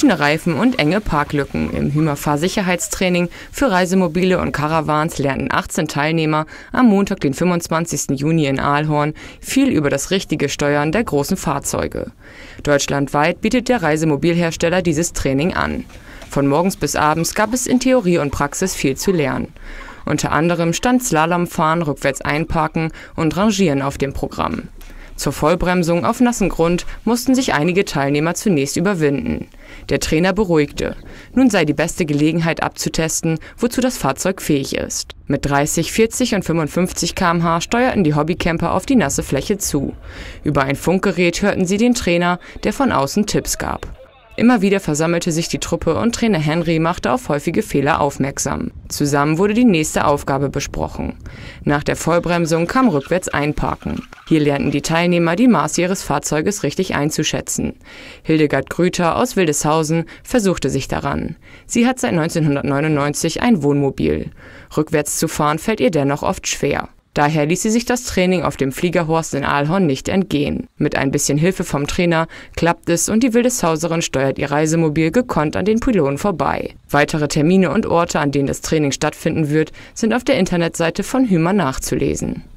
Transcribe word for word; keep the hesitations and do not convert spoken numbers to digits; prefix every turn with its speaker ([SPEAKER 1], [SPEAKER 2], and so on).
[SPEAKER 1] Quietschende Reifen und enge Parklücken. Im Hymer-Fahrsicherheitstraining für Reisemobile und Caravans lernten achtzehn Teilnehmer am Montag, den fünfundzwanzigsten Juni in Aalhorn, viel über das richtige Steuern der großen Fahrzeuge. Deutschlandweit bietet der Reisemobilhersteller dieses Training an. Von morgens bis abends gab es in Theorie und Praxis viel zu lernen. Unter anderem stand Slalomfahren, rückwärts einparken und Rangieren auf dem Programm. Zur Vollbremsung auf nassen Grund mussten sich einige Teilnehmer zunächst überwinden. Der Trainer beruhigte. Nun sei die beste Gelegenheit abzutesten, wozu das Fahrzeug fähig ist. Mit dreißig, vierzig und fünfundfünfzig Kilometer pro Stunde steuerten die Hobbycamper auf die nasse Fläche zu. Über ein Funkgerät hörten sie den Trainer, der von außen Tipps gab. Immer wieder versammelte sich die Truppe und Trainer Henry machte auf häufige Fehler aufmerksam. Zusammen wurde die nächste Aufgabe besprochen. Nach der Vollbremsung kam rückwärts einparken. Hier lernten die Teilnehmer die Maße ihres Fahrzeuges richtig einzuschätzen. Hildegard Grüter aus Wildeshausen versuchte sich daran. Sie hat seit neunzehnhundertneunundneunzig ein Wohnmobil. Rückwärts zu fahren fällt ihr dennoch oft schwer. Daher ließ sie sich das Training auf dem Fliegerhorst in Aalhorn nicht entgehen. Mit ein bisschen Hilfe vom Trainer klappt es und die Wildeshauserin steuert ihr Reisemobil gekonnt an den Pylonen vorbei. Weitere Termine und Orte, an denen das Training stattfinden wird, sind auf der Internetseite von Hymer nachzulesen.